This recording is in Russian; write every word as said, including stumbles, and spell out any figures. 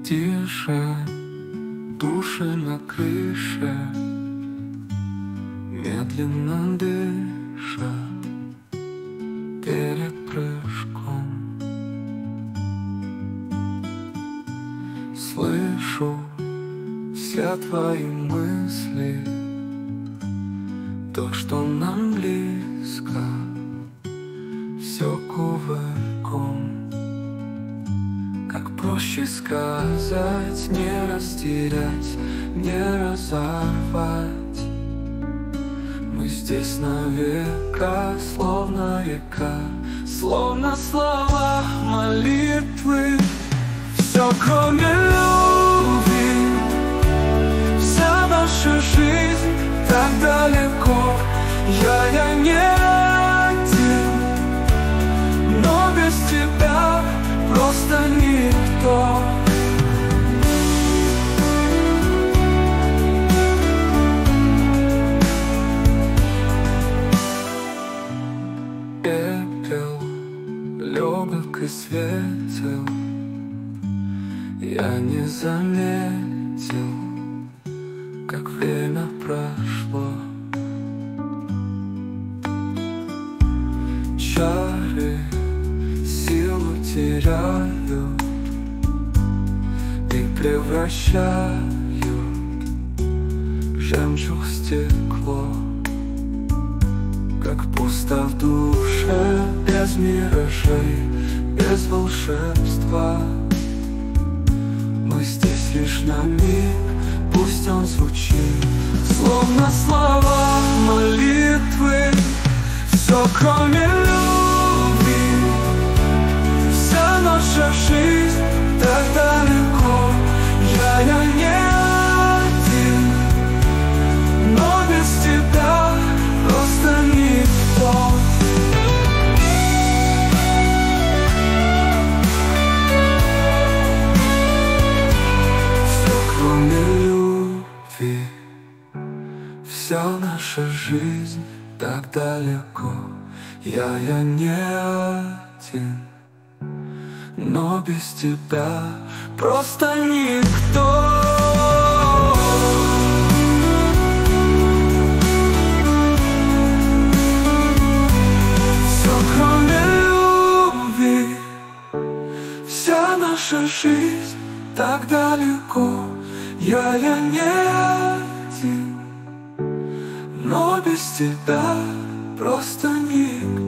Тише, души на крыше медленно дышат перед прыжком. Слышу все твои мысли, то, что нам близко, все кувырком. Как проще сказать, не растерять, не разорвать. Мы здесь навека, словно река, словно слова молитвы. Все кроме любви, вся наша жизнь так далеко. Я, я не один, но без тебя просто никто. Пепел, легок и светел, я не заметил, как время прошло. Чары силу теряют и превращают в жемчуг стекло. Как пусто в душе, без миражей, без волшебства. Мы здесь лишь на миг, пусть он звучит словно слова молитвы. Все кроме любви, вся наша жизнь так далеко. Я, я не один, но без тебя просто никто. Все кроме любви, вся наша жизнь так далеко. Я, я не один, но без тебя просто никто. Все кроме любви, вся наша жизнь так далеко. Я, я не один, но без тебя просто никто.